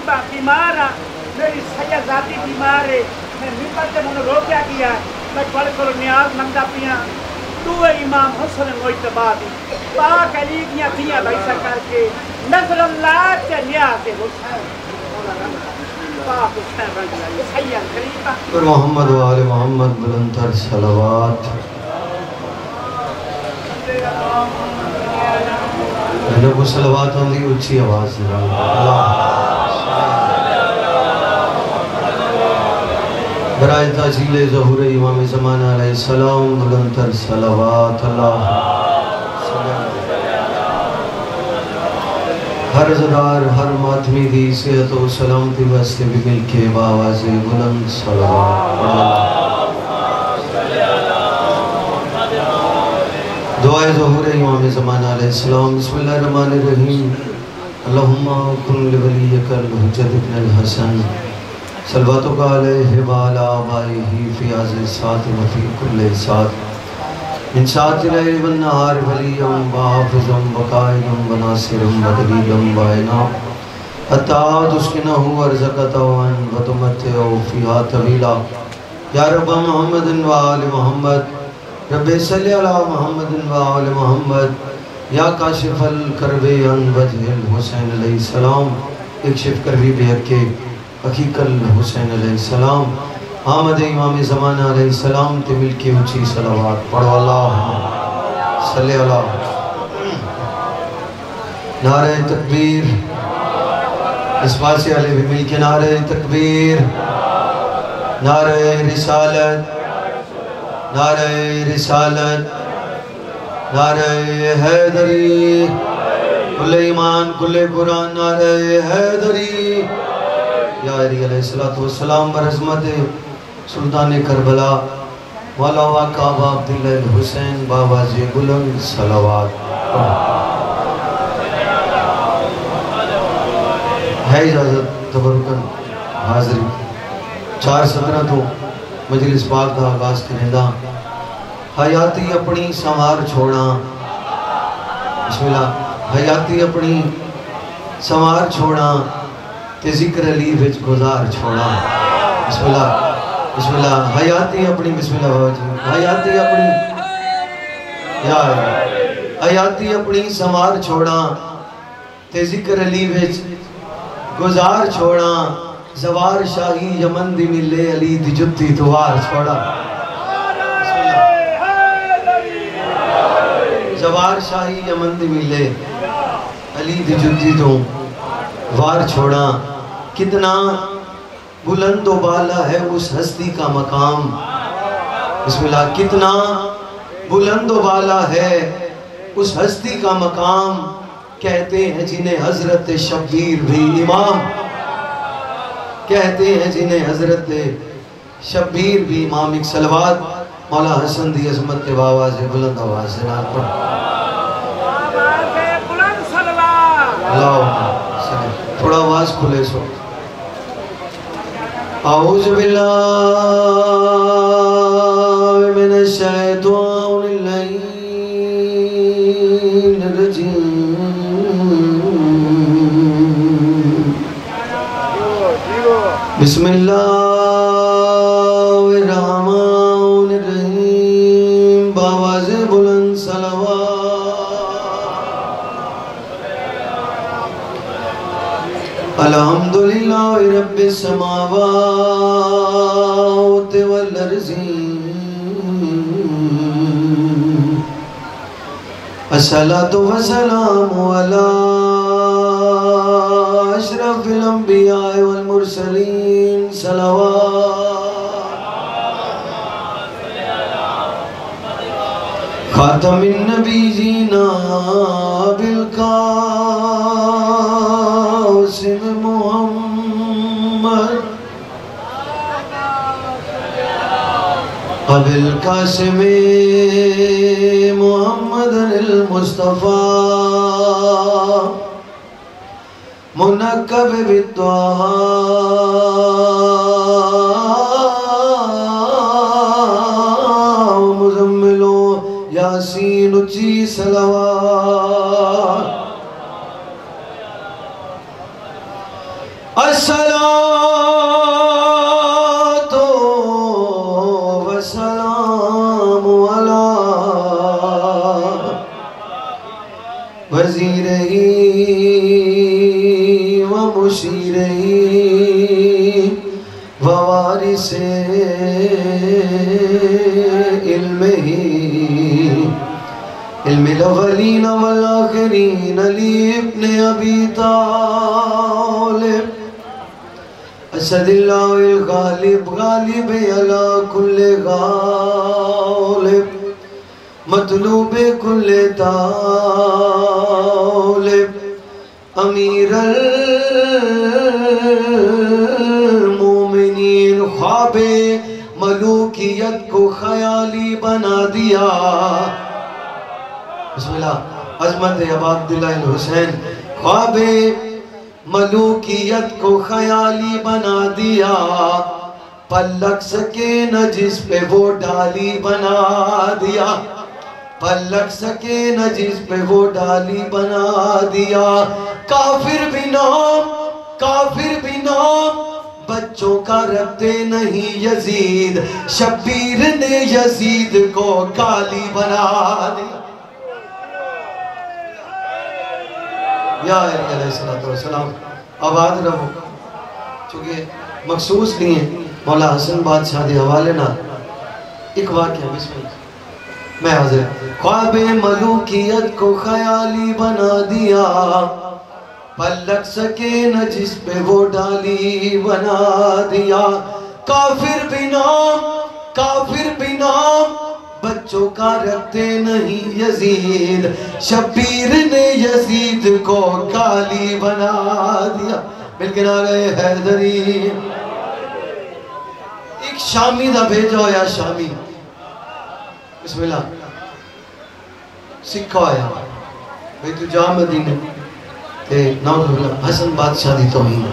غریبہ بیمار ہاں، میری سید ذاتی بیمار ہے، میں ممبر سے منہ روکیا گیا ہے، میں پڑھ کر نیاز منگا پیا تو امام حسن مجتبی دی پاک علی دیاں دیاں بیسا کر کے نظر اللہ کے نیاز حسین پاک حسین رنگ لائے سید غریبہ پر محمد و آل محمد بلندر صلوات جب وہ صلوات ہوں دی اچھی آواز دے اللہ برائے تاجیل ظہور امام زمانہ علیہ السلام بلندر صلوات اللہ ہر زدار ہر ماتمی دی صحت و سلامتی واسطے بھی مل کے باواز بلند صلوات دعائے ظہور امام زمانہ علیہ السلام بسم اللہ الرحمن الرحیم اللہم کن لولیک الحجت ابن الحسن صلواتک علیہ وعلا آبائیہ فی عزل سات و فی کل سات من سات لیل والنہار ولیم وحافظم وقائدم وناصرم ودلیلم وعنا حتی تسکنہو ورزقتوان وتمتعو فیہا طویلا یا رب محمد و آل محمد رب صلی علی محمد و آل محمد یا کاشف الکرب عن وجہ الحسین علیہ السلام اکشف کربی بے حق حقیق الحسین علیہ السلام آمد امام زمانہ علیہ السلام تے مل کے اچھی صلوات پڑھو اللہ صلی اللہ نعرہ تکبیر اس پاسی علیہ بھی مل کے نعرہ تکبیر نعرہ رسالت نعرہ رسالت نعرہ حیدری کل ایمان کل قرآن نعرہ حیدری یا علی علیہ السلام برحمت سلطان کربلا مولا واقع عبداللہ الحسین باواز بلند صلوات ہے اجازت تبرکن حاضری 4:17 تو مجلس پاک دا آغاز کریں دا حیاتی اپنی سنوار چھوڑا بسم اللہ حیاتی اپنی سنوار چھوڑا تے ذکر علی وچ گزار چھوڑا بسم اللہ حیاتی اپنی بسم اللہ باوجی حیاتی اپنی یا حیاتی اپنی سنوار چھوڑا تے ذکر علی وچ گزار چھوڑا زوار شاہی یمن دی ملے علی دی جتی دوار چھوڑا زوار شاہی یمن دی ملے علی دی جتی دوار چھوڑا کتنا بلند و بالا ہے اس ہستی کا مقام بسم اللہ کتنا بلند و بالا ہے اس ہستی کا مقام کہتے ہیں جنہیں حضرت شبیر بھی امام کہتے ہیں جنہیں حضرت شبیر بھی امام ایک صلوات مولا حسن دی عظمت کے باواز بلند آواز سے نال پڑھ اللہ تھوڑا آواز کھلے سو اعوذ باللہ من الشیطان الرجیم بسم اللہ الرحمن الرحیم باواز بلند صلوات الحمدللہ رب السماوات والارض الصلاة والسلام علی اشرف الانبیاء والمرسلین صلوات خاتم النبیین بالقاسم محمد بالقاسم محمد المصطفى منقب بالطه مزمل یاسین اچھی صلوات الصلاة والسلام على وزیرہی ومشیرہی ووارث علمہی علم الاولین والآخرین علی ابن ابی طالب اسد اللہ الغالب غالب علی کل غالب مطلوب کل طالب امیر المومنین خواب ملوکیت کو خیالی بنا دیا. بسم اللہ. عظمت ابا عبداللہ الحسین. خواب ملوکیت کو خیالی بنا دیا، پلک سکے نہ جس پہ وہ ڈالی بنا دیا، پلک سکے نہ جس پہ وہ ڈالی بنا دیا. کافر بھی نام بچوں کا رکھتے نہیں یزید، شبیر نے یزید کو کالی بنا دیا. یا علیہ السلام آباد رہو. چونکہ مخصوص نہیں ہے مولا حسن بادشاہ دے حوالے نہ ایک واقعہ بسم اللہ میں حاضر. خواب ملوکیت کو خیالی بنا دیا، پلک سکے نہ جس پہ وہ ڈالی بنا دیا. کافر بھی نام بچوں کا رکھتے نہیں یزید، شبیر نے یزید کو کالی بنا دیا. مل کے نعرہ حیدری. ایک شامی دا بھیجا ہویا شامی. بسم اللہ. سکھا آیا بھئی تو جا مدینہ تے نعوذ باللہ حسن بادشاہ دی توہین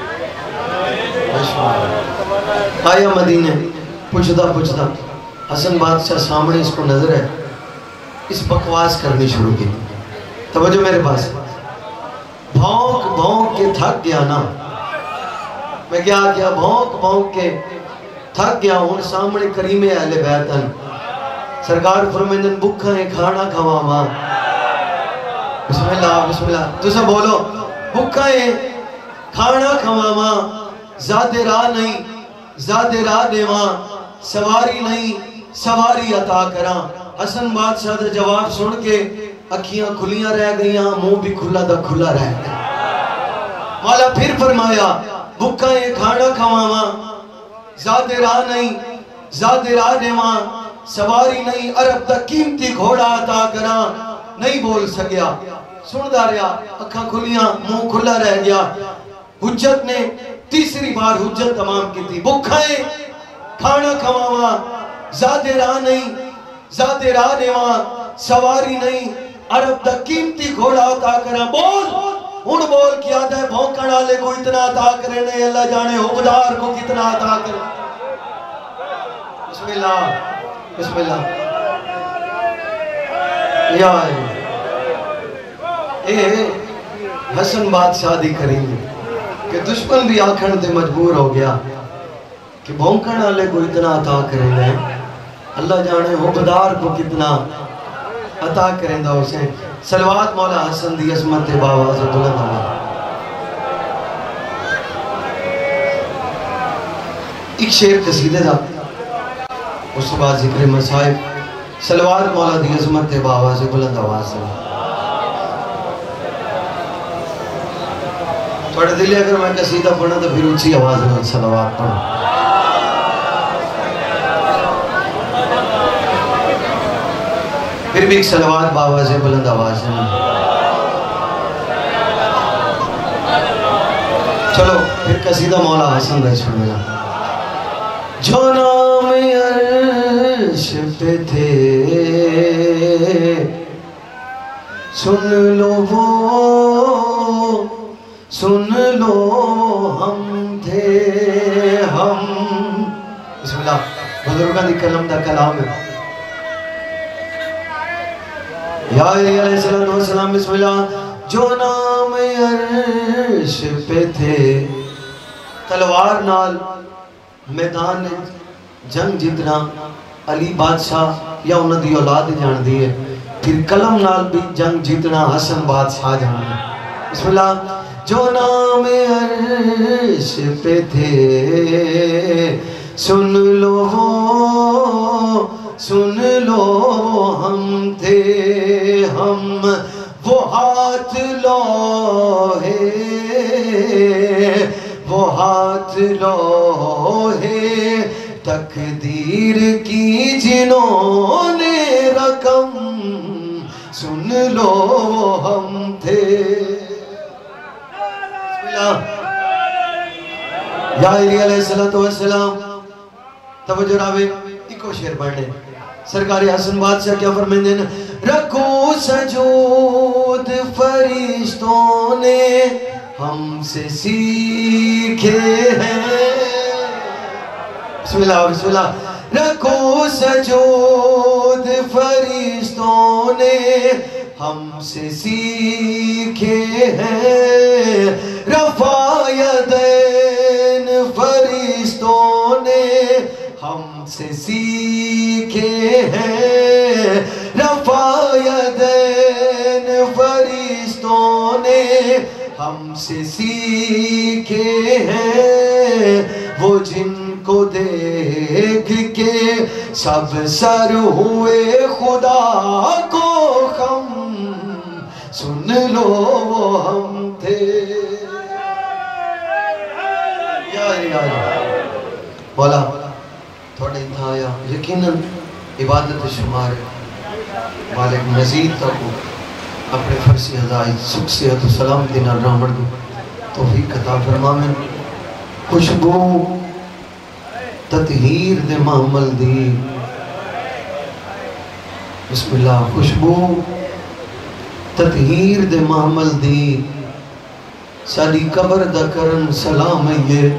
آیا مدینہ. پوچھتا حسن بادشاہ سامنے اس کو نظر ہے، اس بکواس کرنی شروع کی. توجہ میرے پاس. بھونک کے تھک گیا نا. میں کیا بھونک کے تھک گیا ہوں. سامنے کریم اہل بیتن سرکار فرمیندن بکھا ہے کھانا کھوا ماں. بسم اللہ تو سب بولو. بکھا ہے کھانا کھوا ماں، زیادہ راہ نہیں زیادہ راہ دے ماں، سواری نہیں سواری عطا کراں. حسن بادشاہ دا جواب سن کے اکھیاں کھلیاں رہ گئیاں، منہ بھی کھلا دا کھلا رہ گیا. مولا پھر فرمایا بکھا ہے کھانا کھوا ماں، زیادہ راہ نہیں زیادہ راہ دے ماں، سواری نہیں عرب دا قیمتی گھوڑا عطا کراں. نہیں بول سکیا، سندا رہا، اکھاں کھلیاں منہ کھلا رہ گیا. حجت نے تیسری بار حجت تمام کی تھی. بکھا ہے کھانا کھواواں، زیادہ راہ نہیں زیادہ راہ دیواں، سواری نہیں عرب دا قیمتی گھوڑا عطا کراں. بول بول کیا دے بھونکڑ آلے کو اتنا عطا کرے نہیں، اللہ جانے حبدار کو کتنا عطا کرے. بسم اللہ یا اے حسن بادشاہ دی کریم کہ دشمن بھی آکھن دے مجبور ہو گیا کہ بھونکن آلے کو اتنا عطا کریں گے، اللہ جانے حبدار کو کتنا عطا کریں دا اسے. صلوات مولا حسن دی عظمت باواز بلند آمد. ایک شعر قصیدے دا اس کے بعد ذکر مصائب. صلوات مولا دی عظمت باواز بلند آواز. تھوڑے دلی اگر میں قصیدہ پڑھنا تو پھر اچھی آواز میں صلوات پڑھنا. پھر بھی ایک صلوات باواز بلند آواز ہے. چلو پھر قصیدہ مولا حسن رہ چھوڑنا. جو نام عرش پہ تھے سن لو وہ سن لو ہم تھے ہم. بسم اللہ. بزرگاں دی کلم دا کلام ہے. یا علیہ السلام بسم اللہ. جو نام عرش پہ تھے تلوار نال میدان جنگ جتنا علی بادشاہ یا انہوں دی اولاد جان دیئے، پھر قلم نال بھی جنگ جتنا حسن بادشاہ جان دیئے. بسم اللہ. جو نام عرش پہ تھے سن لو ہم تھے، ہم وہ ہاتھ لوہے، وہ ہاتھ لوہے تقدیر کی جنہوں نے رقم سن لو ہم تھے. یا علی علیہ السلام توجہ راوے ایکو شعر پڑھنے. سرکار حسن بادشاہ کیا فرمائیں نا، رکو سجود فرشتوں نے ہم سے سیکھے ہیں. بسم اللہ بسم اللہ. رکو سجود فرشتوں نے ہم سے سیکھے ہیں، رفع یدین فرشتوں نے ہم سے سیکھے ہیں، رفع یدین فرشتوں نے ہم سے سیکھے ہیں. وہ جن کو دیکھ کے سب سر ہوئے خدا کو ہم سن لو وہ ہم تھے. یا مولا تھوڑے تھا آیا یقیناً عبادت شمار مالک مزید تک اپنے فرسی ہدائی سکھ صحت و سلامتی نال رحمت دو توفیق عطا فرما. میں خوشبو تطہیر دے معمل دی. بسم اللہ. خوشبو تطہیر دے معمل دی، ساڑی قبر دا کرن سلام ہے.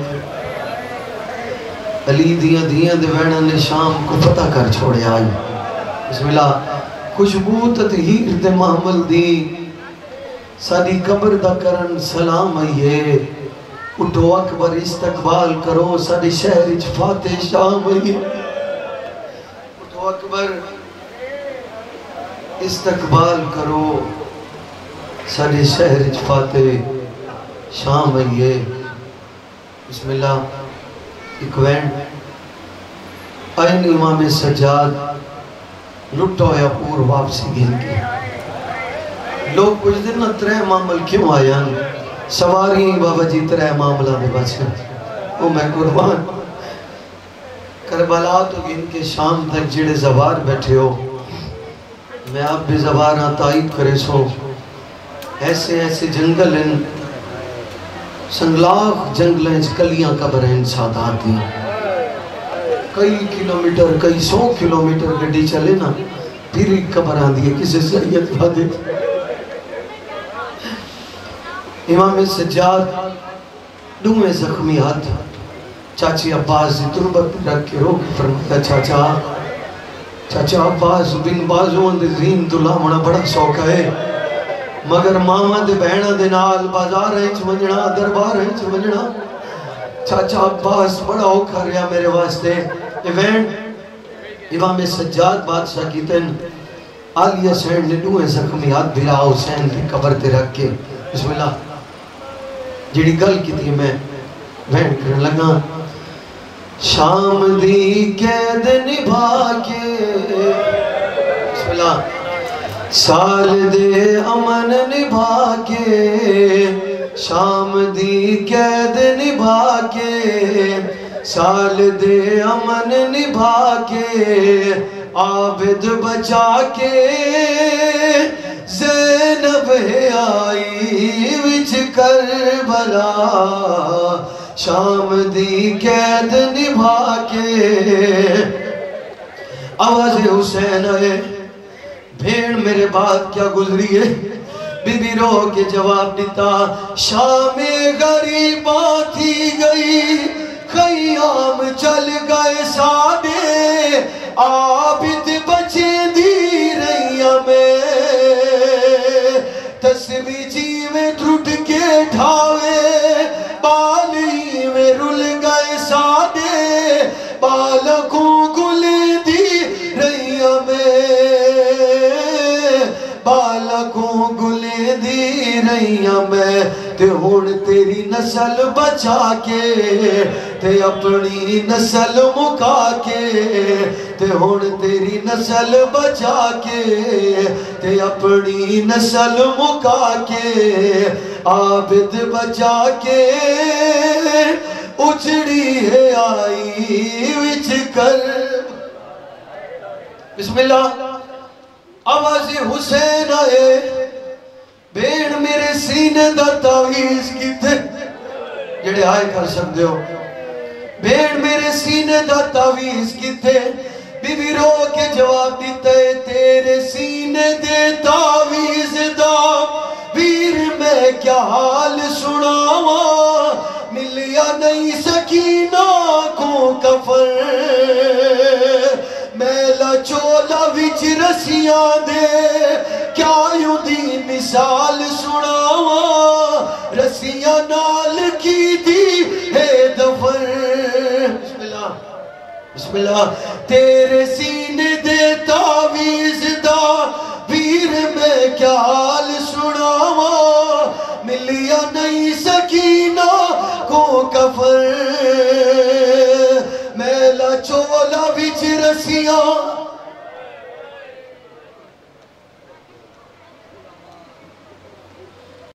علی دیاں دے وینہ نے شام کو فتح کر چھوڑے آئی. بسم اللہ. خوشبو تطہیر دے معمل دی، ساڑی قبر دا کرن سلام ہے. اٹھو اکبر استقبال کرو ساڑی شہر اچ فاتح شام ہے. اٹھو اکبر استقبال کرو ساڑی شہر اچ فاتح شام ہے. بسم اللہ. ایک وین آئین امام سجاد لٹو یا پور واپسی گن کے لوگ کچھ دن نہ ترہ معامل کیوں آیا سواری بابا جی ترہ معاملہ دے بچے او میں قربان. کربلا تو گن کے شام تک جڑے زوار بیٹھے ہو، میں آپ بھی زوارہ تائید کرے سو. ایسے ایسے جنگل ان سنگلاخ جنگلیں کلیاں قبریں سادات دیں. کئی کلومیٹر کئی 100 کلومیٹر گڑی چلے نا پھر ایک قبر آن دیئے کسے سریعت بادے. امام سجاد دومیں زخمی ہاتھ چاچی عباس تربت رکھ کے رو کے فرمایا چاچا عباس بن بازوں دے زین دلہ منا بڑا سوکا ہے، مگر ماما دے بہنہ دے نال بازار ہنچ ونجنا دربار ہنچ ونجنا. چاچا عباس بڑا اوکھا رہا میرے واسطے. ایوینٹ امام سجاد بادشاہ کی تن آلیہ سینڈ نے دوئے زخمی ہاتھ بھرا حسین کی قبر تے رکھ کے. بسم اللہ. جڑی گل کی تھی میں وینٹ کرنے لگا. شام دی قید نبھا کے بسم اللہ سال دے امن نبھا کے، شام دی قید نبھا کے سال دے امن نبھا کے، عابد بچا کے زینب آئی وچ کربلا، شام دی قید نبھا کے. آواز حسین آئے بھیڑ میرے بعد کیا گزری ہے. بی بی رو کے جواب دیتا شام غریباں تھی گئی، خیام چل گئے ساڑے، عابد بچے دی رہی میں، تسبیح جی میں ٹوٹ کے ڈھاوے بالی میں ہاں میں تے ہون تیری نسل بچا کے تے اپنی نسل مکا کے تے ہون تیری نسل بچا کے تے اپنی نسل مکا کے عابد بچا کے اجڑی ہے آئی وچ کر بسم اللہ آواز حسین آئے بین میرے سینے دا تعویز کی تھے جڑے آئے کر سکتے ہو بین میرے سینے دا تعویز کی تھے بی بی رو کے جواب دیتا ہے تیرے سینے دے تعویز دا ویر میں کیا حال سناوا ملیا نہیں سکینہ کو کفر میلا چولا وچ رسیاں دے کیا یوں دی مثال سناوا رسیاں نال کی دی ہے دفر بسم اللہ تیرے سینے دے تعویز دا ویر میں کیا حال سناوا ملیا نہیں سکینہ کو کفر میلا چولا وچ رسیاں